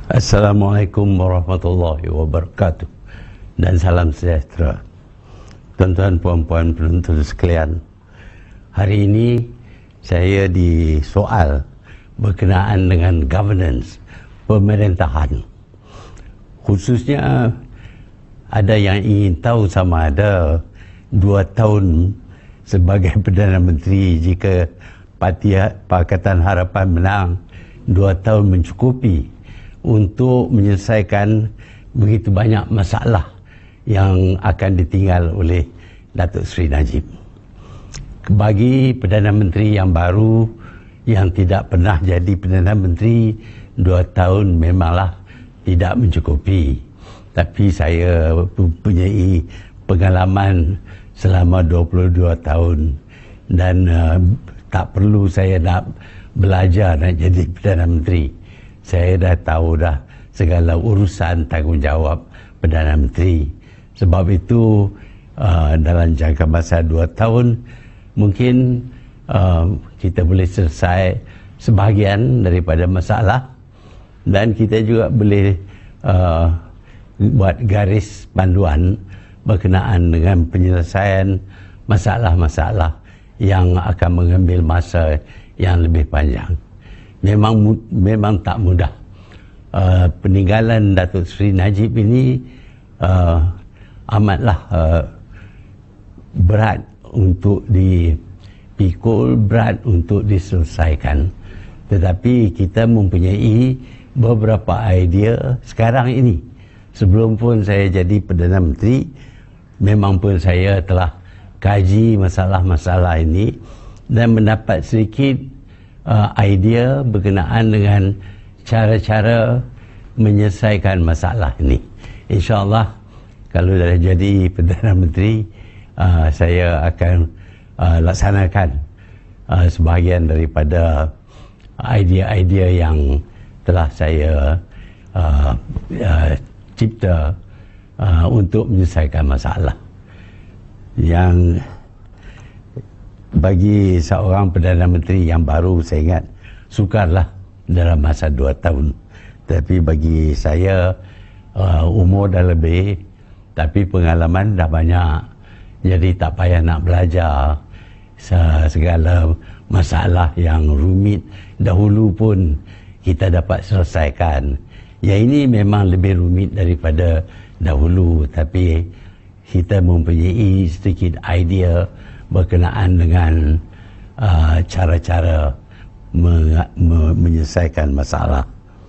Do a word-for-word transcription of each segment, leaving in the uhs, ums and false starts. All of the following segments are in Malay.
Assalamualaikum warahmatullahi wabarakatuh dan salam sejahtera. Tuan-tuan, puan-puan penonton sekalian, hari ini saya disoal berkenaan dengan governance, pemerintahan. Khususnya ada yang ingin tahu sama ada dua tahun sebagai Perdana Menteri jika Parti Pakatan Harapan menang, dua tahun mencukupi untuk menyelesaikan begitu banyak masalah yang akan ditinggal oleh Datuk Seri Najib. Bagi Perdana Menteri yang baru yang tidak pernah jadi Perdana Menteri, dua tahun memanglah tidak mencukupi. Tapi saya mempunyai pengalaman selama dua puluh dua tahun dan uh, tak perlu saya nak belajar nak jadi Perdana Menteri. Saya dah tahu dah segala urusan tanggungjawab Perdana Menteri. Sebab itu uh, dalam jangka masa dua tahun mungkin uh, kita boleh selesai sebahagian daripada masalah dan kita juga boleh uh, buat garis panduan berkenaan dengan penyelesaian masalah-masalah yang akan mengambil masa yang lebih panjang. Memang memang tak mudah. Uh, peninggalan Datuk Seri Najib ini uh, amatlah uh, berat untuk dipikul, berat untuk diselesaikan. Tetapi kita mempunyai beberapa idea sekarang ini. Sebelum pun saya jadi Perdana Menteri, memang pun saya telah kaji masalah-masalah ini dan mendapat sedikit Uh, idea berkenaan dengan cara-cara menyelesaikan masalah ini. InsyaAllah kalau dah jadi Perdana Menteri, uh, saya akan uh, laksanakan uh, sebahagian daripada idea-idea yang telah saya uh, uh, cipta uh, untuk menyelesaikan masalah. Yang bagi seorang Perdana Menteri yang baru, saya ingat sukarlah dalam masa dua tahun. Tapi bagi saya uh, umur dah lebih, tapi pengalaman dah banyak. Jadi tak payah nak belajar segala masalah yang rumit dahulu pun kita dapat selesaikan. Ya, ini memang lebih rumit daripada dahulu, tapi kita mempunyai sedikit idea berkenaan dengan uh, cara-cara me me menyelesaikan masalah.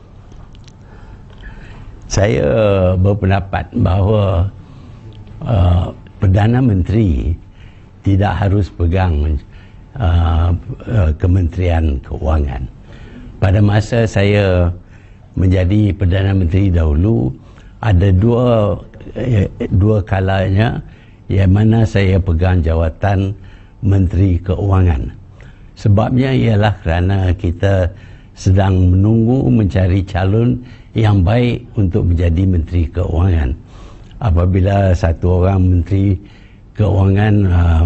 Saya berpendapat bahawa uh, Perdana Menteri tidak harus pegang uh, uh, Kementerian Keuangan. Pada masa saya menjadi Perdana Menteri dahulu, ada dua dua kalanya yang mana saya pegang jawatan Menteri Keuangan. Sebabnya ialah kerana kita sedang menunggu mencari calon yang baik untuk menjadi Menteri Keuangan. Apabila satu orang Menteri Keuangan uh,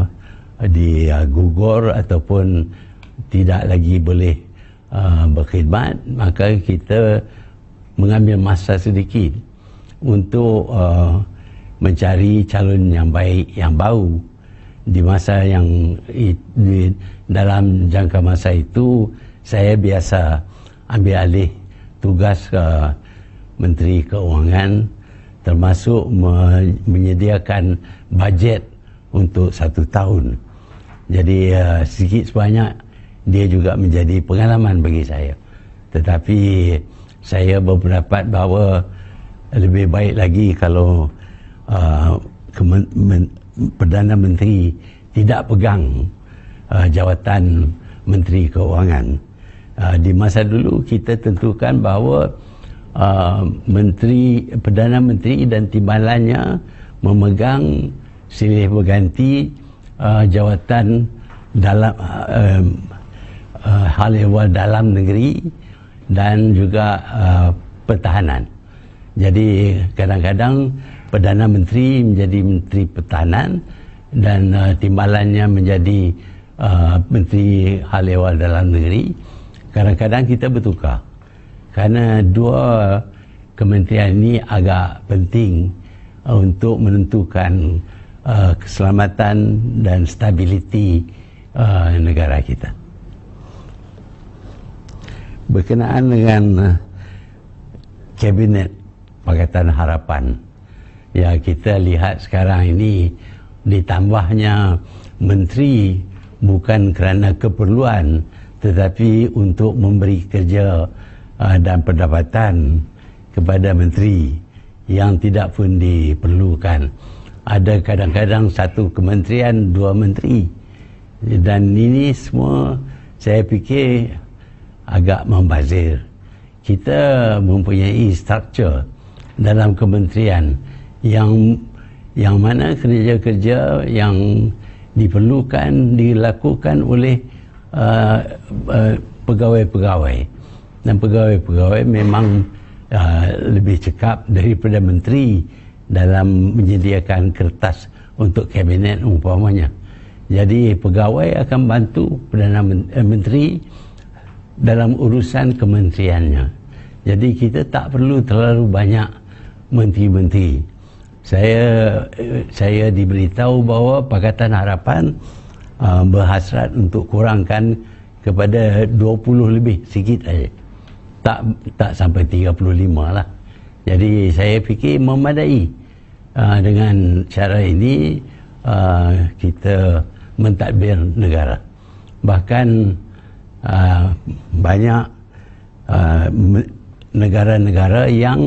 digugur uh, ataupun tidak lagi boleh uh, berkhidmat, maka kita mengambil masa sedikit untuk uh, mencari calon yang baik, yang baru. Di masa yang di, dalam jangka masa itu, saya biasa ambil alih tugas uh, Menteri Keuangan, termasuk me, menyediakan bajet untuk satu tahun. Jadi uh, sedikit sebanyak dia juga menjadi pengalaman bagi saya. Tetapi saya berpendapat bahawa lebih baik lagi kalau Uh, kemen, men, Perdana Menteri tidak pegang uh, jawatan Menteri Keuangan. Uh, di masa dulu kita tentukan bahawa uh, Menteri Perdana Menteri dan timbalannya memegang silih berganti uh, jawatan dalam uh, uh, hal ehwal dalam negeri dan juga uh, pertahanan. Jadi kadang-kadang Perdana Menteri menjadi Menteri Pertahanan dan uh, timbalannya menjadi uh, Menteri Hal Ehwal Dalam Negeri. Kadang-kadang kita bertukar. Kerana dua kementerian ini agak penting uh, untuk menentukan uh, keselamatan dan stabiliti uh, negara kita. Berkenaan dengan uh, Kabinet Pakatan Harapan, ya kita lihat sekarang ini ditambahnya menteri bukan kerana keperluan tetapi untuk memberi kerja uh, dan pendapatan kepada menteri yang tidak pun diperlukan. Ada kadang-kadang satu kementerian dua menteri, dan ini semua saya fikir agak membazir. Kita mempunyai struktur dalam kementerian yang yang mana kerja-kerja yang diperlukan dilakukan oleh uh, uh, pegawai-pegawai, dan pegawai-pegawai memang uh, lebih cekap daripada menteri dalam menyediakan kertas untuk kabinet umpamanya. Jadi pegawai akan bantu Perdana Menteri dalam urusan kementeriannya. Jadi kita tak perlu terlalu banyak menteri-menteri. Saya saya diberitahu bahawa Pakatan Harapan uh, berhasrat untuk kurangkan kepada dua puluh lebih, sikit saja. Tak tak sampai tiga puluh lima lah. Jadi saya fikir memadai. Uh, dengan cara ini uh, kita mentadbir negara. Bahkan uh, banyak uh, negara-negara yang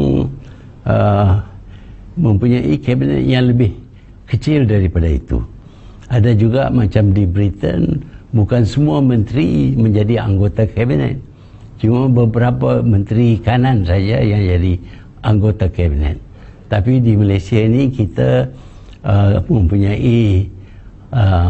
uh, mempunyai kabinet yang lebih kecil daripada itu. Ada juga macam di Britain, bukan semua menteri menjadi anggota kabinet. Cuma beberapa menteri kanan saja yang jadi anggota kabinet. Tapi di Malaysia ini kita uh, mempunyai uh,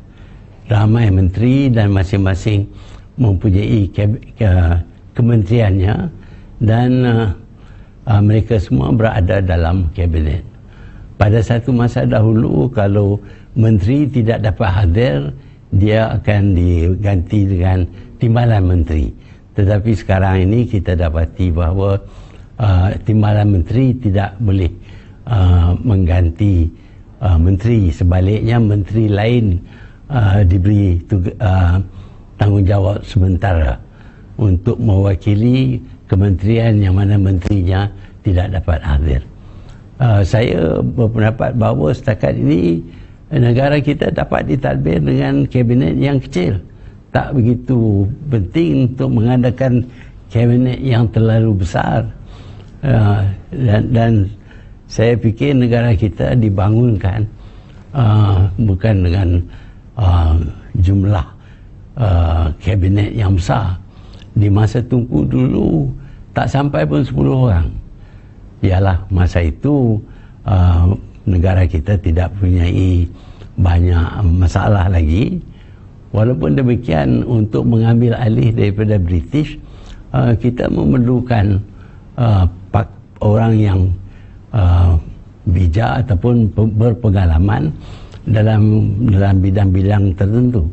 ramai menteri dan masing-masing mempunyai ke- ke- kementeriannya, dan uh, Uh, mereka semua berada dalam kabinet. Pada satu masa dahulu, kalau menteri tidak dapat hadir, dia akan diganti dengan timbalan menteri. Tetapi sekarang ini kita dapati bahawa uh, timbalan menteri tidak boleh uh, mengganti uh, menteri. Sebaliknya, menteri lain uh, diberi tuga, uh, tanggungjawab sementara untuk mewakili kementerian yang mana menterinya tidak dapat hadir. Uh, saya berpendapat bahawa setakat ini negara kita dapat ditadbir dengan kabinet yang kecil. Tak begitu penting untuk mengadakan kabinet yang terlalu besar. Uh, dan, dan saya fikir negara kita dibangunkan uh, bukan dengan uh, jumlah uh, kabinet yang besar. Di masa Tunku dulu tak sampai pun sepuluh orang. Ialah masa itu uh, negara kita tidak mempunyai banyak masalah lagi. Walaupun demikian, untuk mengambil alih daripada British, uh, kita memerlukan uh, orang yang uh, bijak ataupun berpengalaman dalam dalam bidang-bidang tertentu.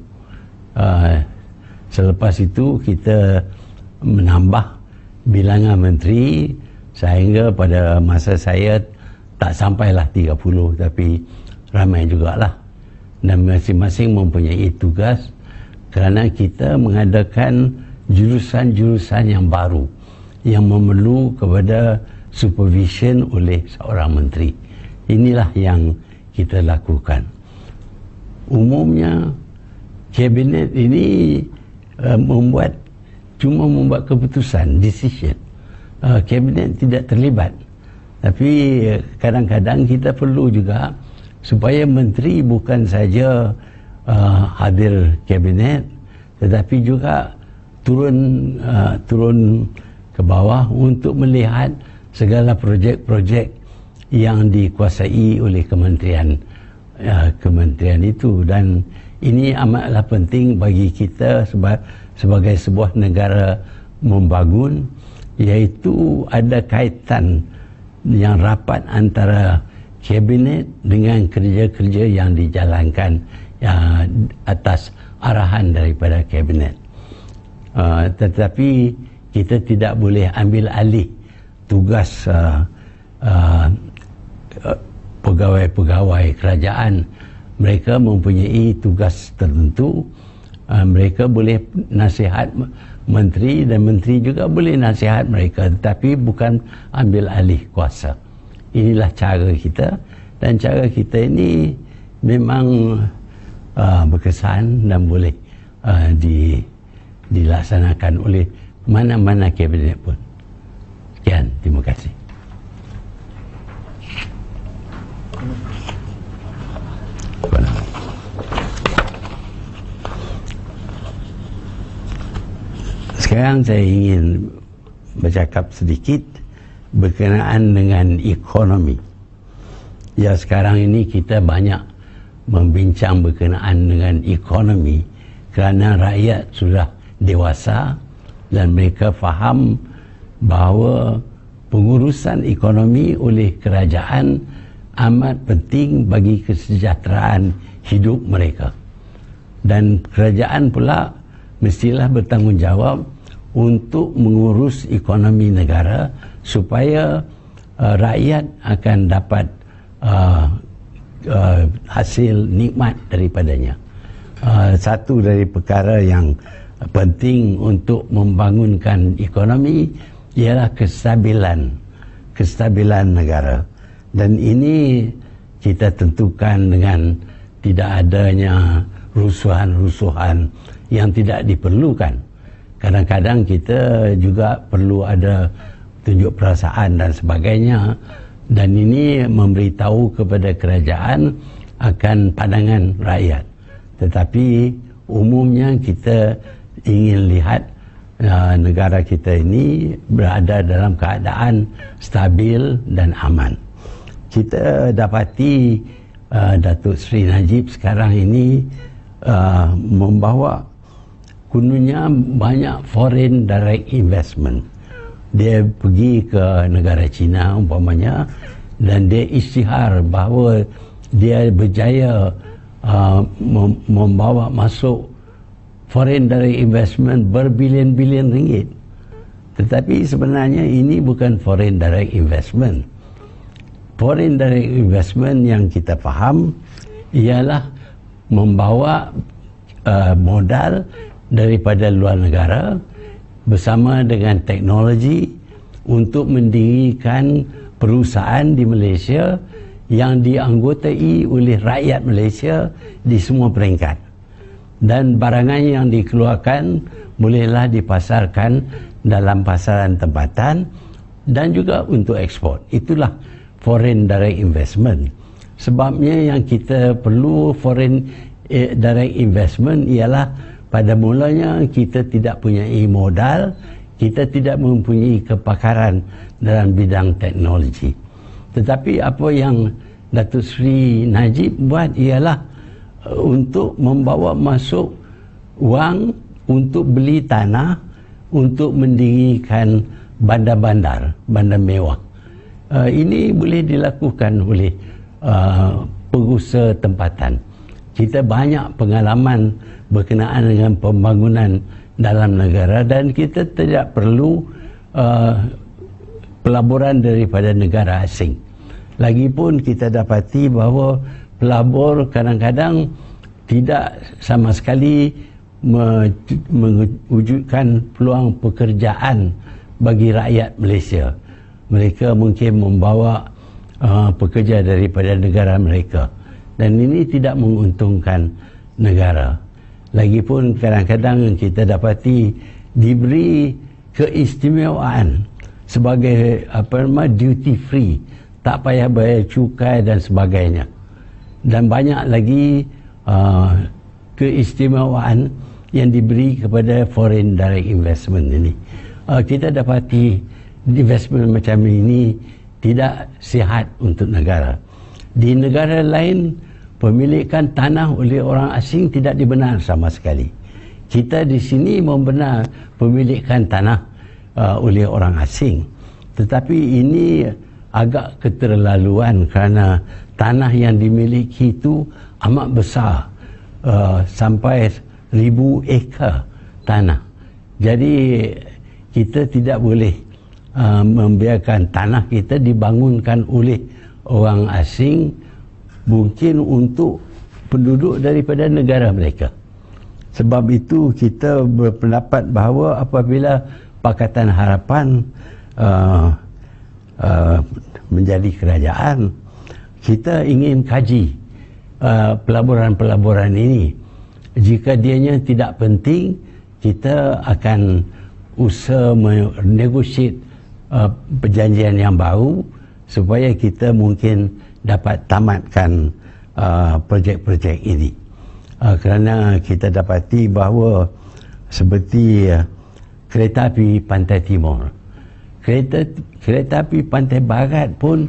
Uh, Selepas itu kita menambah bilangan menteri sehingga pada masa saya tak sampailah tiga puluh, tapi ramai jugalah. Dan masing-masing mempunyai tugas kerana kita mengadakan jurusan-jurusan yang baru yang memerlu kepada supervision oleh seorang menteri. Inilah yang kita lakukan. Umumnya kabinet ini Uh, membuat cuma membuat keputusan, decision. Uh, kabinet tidak terlibat. Tapi uh, kadang-kadang kita perlu juga supaya menteri bukan saja uh, hadir kabinet, tetapi juga turun uh, turun ke bawah untuk melihat segala projek-projek yang dikuasai oleh kementerian uh, kementerian itu. Dan ini amatlah penting bagi kita seba, sebagai sebuah negara membangun, iaitu ada kaitan yang rapat antara kabinet dengan kerja-kerja yang dijalankan ya, atas arahan daripada kabinet. Uh, tetapi kita tidak boleh ambil alih tugas uh, uh, pegawai-pegawai kerajaan. Mereka mempunyai tugas tertentu. Uh, mereka boleh nasihat menteri dan menteri juga boleh nasihat mereka, tetapi bukan ambil alih kuasa. Inilah cara kita, dan cara kita ini memang uh, berkesan dan boleh uh, di, dilaksanakan oleh mana-mana kabinet pun. Sekian, terima kasih. Sekarang saya ingin bercakap sedikit berkenaan dengan ekonomi. Ya, sekarang ini kita banyak membincang berkenaan dengan ekonomi kerana rakyat sudah dewasa dan mereka faham bahawa pengurusan ekonomi oleh kerajaan amat penting bagi kesejahteraan hidup mereka. Dan kerajaan pula mestilah bertanggungjawab untuk mengurus ekonomi negara supaya uh, rakyat akan dapat uh, uh, hasil nikmat daripadanya. Uh, satu dari perkara yang penting untuk membangunkan ekonomi ialah kestabilan, kestabilan negara. Dan ini kita tentukan dengan tidak adanya rusuhan-rusuhan yang tidak diperlukan. Kadang-kadang kita juga perlu ada tunjuk perasaan dan sebagainya, dan ini memberitahu kepada kerajaan akan pandangan rakyat. Tetapi umumnya kita ingin lihat uh, negara kita ini berada dalam keadaan stabil dan aman. Kita dapati uh, Datuk Seri Najib sekarang ini uh, membawa kononnya banyak foreign direct investment. Dia pergi ke negara China umpamanya, dan dia isytihar bahawa dia berjaya uh, mem- membawa masuk foreign direct investment berbilion-bilion ringgit. Tetapi sebenarnya ini bukan foreign direct investment. Foreign direct investment yang kita faham ialah membawa uh, modal daripada luar negara bersama dengan teknologi untuk mendirikan perusahaan di Malaysia yang dianggotai oleh rakyat Malaysia di semua peringkat. Dan barangan yang dikeluarkan bolehlah dipasarkan dalam pasaran tempatan dan juga untuk ekspor. Itulah foreign direct investment. Sebabnya yang kita perlu foreign direct investment ialah pada mulanya kita tidak punya modal, kita tidak mempunyai kepakaran dalam bidang teknologi. Tetapi apa yang Datuk Seri Najib buat ialah untuk membawa masuk wang untuk beli tanah untuk mendirikan bandar-bandar, bandar mewah. Uh, ini boleh dilakukan oleh uh, pengusaha tempatan. Kita banyak pengalaman berkenaan dengan pembangunan dalam negara, dan kita tidak perlu uh, pelaburan daripada negara asing. Lagipun kita dapati bahawa pelabur kadang-kadang tidak sama sekali mewujudkan peluang pekerjaan bagi rakyat Malaysia. Mereka mungkin membawa uh, pekerja daripada negara mereka, dan ini tidak menguntungkan negara. Lagipun kadang-kadang kita dapati diberi keistimewaan sebagai apa nama duty free, tak payah bayar cukai dan sebagainya. Dan banyak lagi uh, keistimewaan yang diberi kepada foreign direct investment ini. Uh, kita dapati investment macam ini tidak sihat untuk negara. Di negara lain, pemilikan tanah oleh orang asing tidak dibenar sama sekali. Kita di sini membenar pemilikan tanah uh, oleh orang asing. Tetapi ini agak keterlaluan kerana tanah yang dimiliki itu amat besar, uh, sampai ribu ekar tanah. Jadi kita tidak boleh uh, membiarkan tanah kita dibangunkan oleh orang asing, mungkin untuk penduduk daripada negara mereka. Sebab itu kita berpendapat bahawa apabila Pakatan Harapan uh, uh, menjadi kerajaan, kita ingin kaji uh, pelaburan-pelaburan ini. Jika dianya tidak penting, kita akan usaha menegosiasi uh, perjanjian yang baru supaya kita mungkin dapat tamatkan uh, projek-projek ini. Uh, kerana kita dapati bahawa seperti uh, kereta api Pantai Timur, kereta kereta api Pantai Barat pun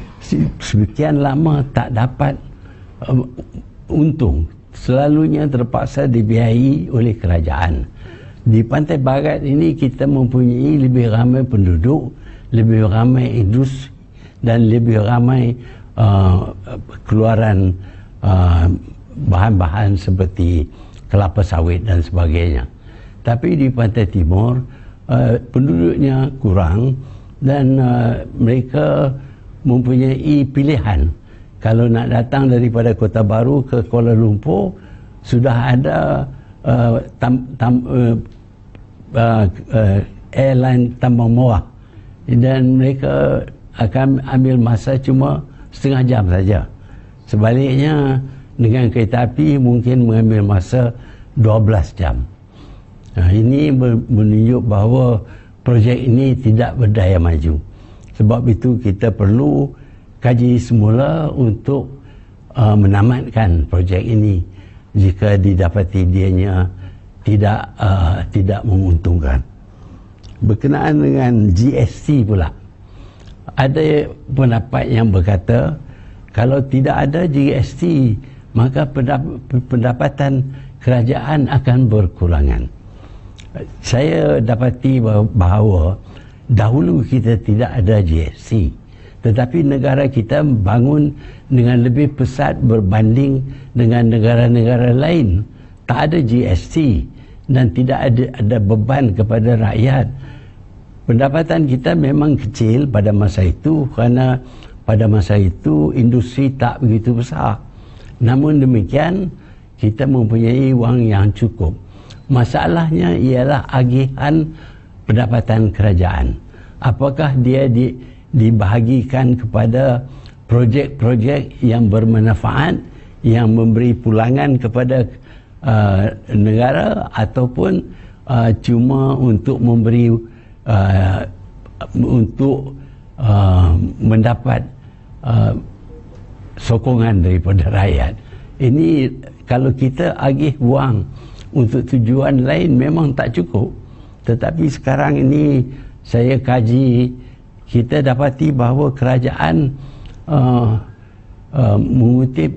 sekian lama tak dapat uh, untung. Selalunya terpaksa dibiayai oleh kerajaan. Di Pantai Barat ini kita mempunyai lebih ramai penduduk, lebih ramai industri dan lebih ramai uh, keluaran uh, bahan-bahan seperti kelapa sawit dan sebagainya. Tapi di Pantai Timur uh, penduduknya kurang dan uh, mereka mempunyai pilihan. Kalau nak datang daripada Kota Baru ke Kuala Lumpur, sudah ada uh, tam, tam, uh, uh, uh, airline tambang murah dan mereka akan ambil masa cuma setengah jam saja. Sebaliknya dengan kereta api mungkin mengambil masa dua belas jam. Nah, ini menunjuk bahawa projek ini tidak berdaya maju. Sebab itu kita perlu kaji semula untuk uh, menamatkan projek ini jika didapati dianya tidak uh, tidak menguntungkan. Berkenaan dengan G S T pula, ada pendapat yang berkata kalau tidak ada G S T maka pendapatan kerajaan akan berkurangan. Saya dapati bahawa dahulu kita tidak ada G S T, tetapi negara kita bangun dengan lebih pesat berbanding dengan negara-negara lain. Tak ada G S T dan tidak ada, ada beban kepada rakyat. Pendapatan kita memang kecil pada masa itu kerana pada masa itu industri tak begitu besar. Namun demikian kita mempunyai wang yang cukup. Masalahnya ialah agihan pendapatan kerajaan. Apakah dia di dibahagikan kepada projek-projek yang bermanfaat, yang memberi pulangan kepada uh, negara, ataupun uh, cuma untuk memberi uh, untuk uh, mendapat uh, sokongan daripada rakyat. Ini kalau kita agih wang untuk tujuan lain memang tak cukup. Tetapi sekarang ini saya kaji, kita dapati bahawa kerajaan uh, uh, mengutip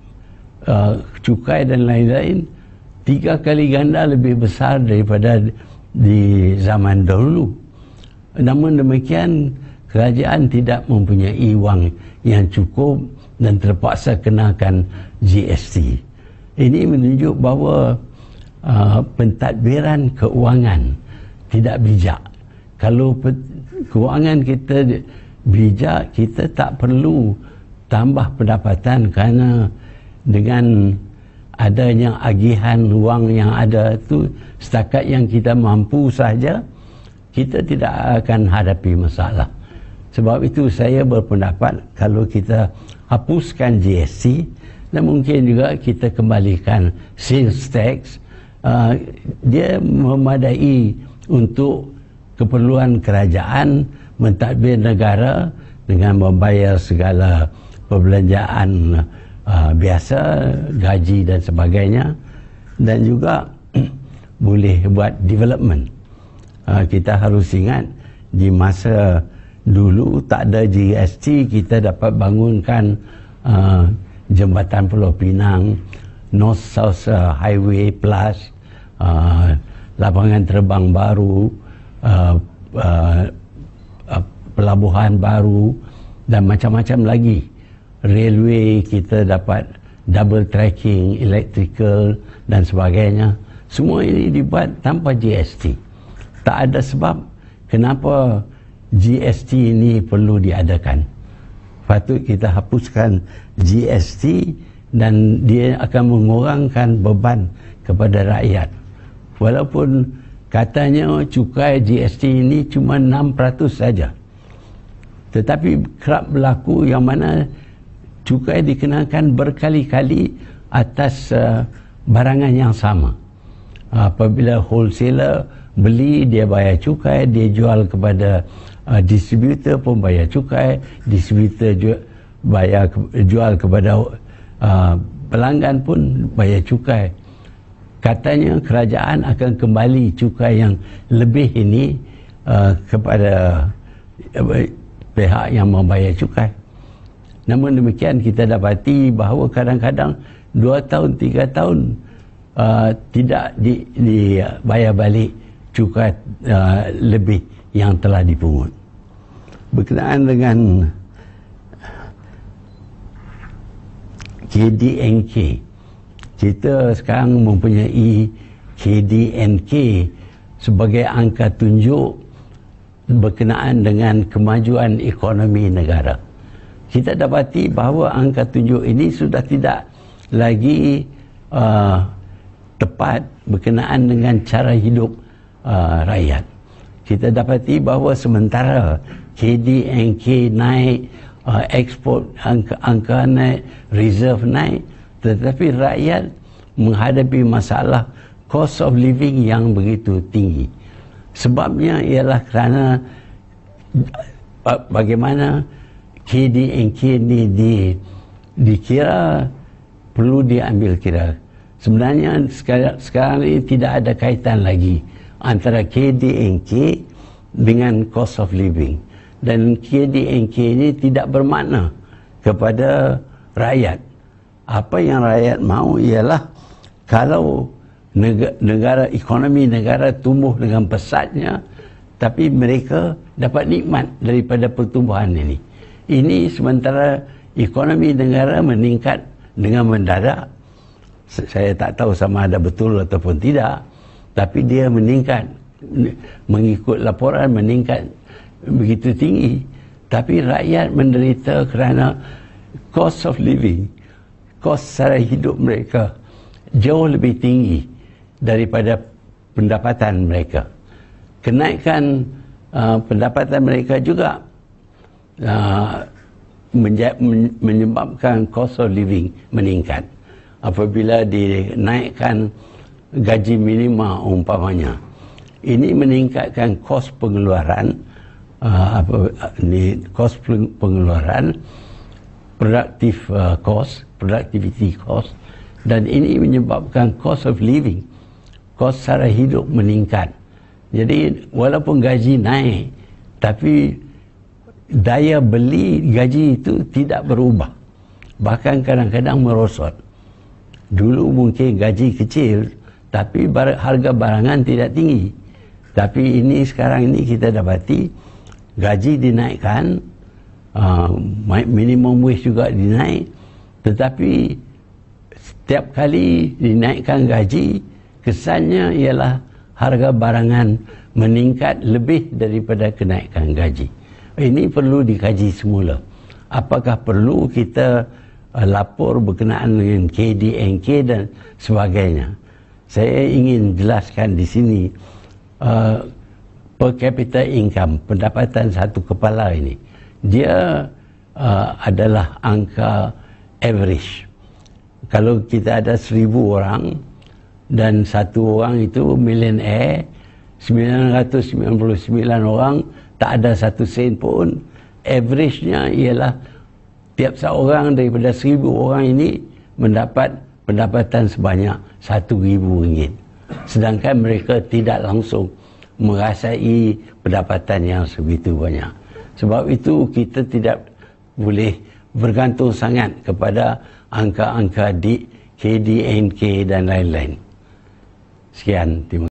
uh, cukai dan lain-lain tiga kali ganda lebih besar daripada di zaman dahulu. Namun demikian kerajaan tidak mempunyai wang yang cukup dan terpaksa kenakan G S T. Ini menunjuk bahawa uh, pentadbiran keuangan tidak bijak. Kalau keuangan kita bijak, kita tak perlu tambah pendapatan kerana dengan adanya agihan wang yang ada itu setakat yang kita mampu saja, kita tidak akan hadapi masalah. Sebab itu saya berpendapat kalau kita hapuskan G S T dan mungkin juga kita kembalikan sales tax, uh, dia memadai untuk keperluan kerajaan mentadbir negara dengan membayar segala perbelanjaan uh, biasa, gaji dan sebagainya, dan juga boleh buat development. Uh, kita harus ingat di masa dulu tak ada G S T, kita dapat bangunkan uh, jembatan Pulau Pinang, North South uh, Highway Plus, uh, lapangan terbang baru, uh, uh, uh, pelabuhan baru dan macam-macam lagi. Railway kita dapat double tracking, electrical dan sebagainya. Semua ini dibuat tanpa G S T. Tak ada sebab kenapa G S T ini perlu diadakan. Patut kita hapuskan G S T dan dia akan mengurangkan beban kepada rakyat. Walaupun katanya cukai G S T ini cuma enam peratus saja. Tetapi kerap berlaku yang mana cukai dikenakan berkali-kali atas uh, barangan yang sama. Apabila wholesaler beli, dia bayar cukai, dia jual kepada uh, distributor pun bayar cukai, distributor ju- bayar ke- jual kepada uh, pelanggan pun bayar cukai. Katanya kerajaan akan kembali cukai yang lebih ini uh, kepada uh, pihak yang membayar cukai. Namun demikian kita dapati bahawa kadang-kadang dua tahun, tiga tahun uh, tidak di, dibayar balik cukai uh, lebih yang telah dipungut. Berkenaan dengan K D N K, kita sekarang mempunyai K D N K sebagai angka tunjuk berkenaan dengan kemajuan ekonomi negara. Kita dapati bahawa angka tunjuk ini sudah tidak lagi uh, tepat berkenaan dengan cara hidup uh, rakyat. Kita dapati bahawa sementara K D N K naik, uh, ekspor angka, angka naik, reserve naik, tetapi rakyat menghadapi masalah cost of living yang begitu tinggi. Sebabnya ialah kerana bagaimana K D N K ini di, dikira perlu diambil kira. Sebenarnya sekarang, sekarang ini tidak ada kaitan lagi antara K D N K dengan cost of living. Dan K D N K ini tidak bermakna kepada rakyat. Apa yang rakyat mahu ialah kalau negara, negara ekonomi negara tumbuh dengan pesatnya, tapi mereka dapat nikmat daripada pertumbuhan ini. Ini sementara ekonomi negara meningkat dengan mendadak. Saya tak tahu sama ada betul ataupun tidak, tapi dia meningkat mengikut laporan, meningkat begitu tinggi. Tapi rakyat menderita kerana cost of living, kos sara hidup mereka jauh lebih tinggi daripada pendapatan mereka. Kenaikan uh, pendapatan mereka juga uh, menja- men- menyebabkan cost of living meningkat. Apabila dinaikkan gaji minima umpamanya, ini meningkatkan kos pengeluaran, uh, apa ni kos pengeluaran, produktif uh, cost, productivity cost, dan ini menyebabkan cost of living, kos sara hidup meningkat. Jadi walaupun gaji naik, tapi daya beli gaji itu tidak berubah, bahkan kadang-kadang merosot. Dulu mungkin gaji kecil, tapi bar- harga barangan tidak tinggi. Tapi ini sekarang ini kita dapati gaji dinaikkan, uh, minimum wage juga dinaik, tetapi setiap kali dinaikkan gaji, kesannya ialah harga barangan meningkat lebih daripada kenaikan gaji. Ini perlu dikaji semula. Apakah perlu kita uh, lapor berkenaan dengan K D N K dan sebagainya? Saya ingin jelaskan di sini, uh, per capita income, pendapatan satu kepala ini, dia uh, adalah angka average. Kalau kita ada seribu orang dan satu orang itu millionaire, sembilan ratus sembilan puluh sembilan orang tak ada satu sen pun, average-nya ialah tiap seorang daripada seribu orang ini mendapat pendapatan sebanyak satu ribu ringgit. Sedangkan mereka tidak langsung merasai pendapatan yang sebegitu banyak. Sebab itu kita tidak boleh bergantung sangat kepada angka-angka di K D N K dan lain-lain. Sekian, terima kasih.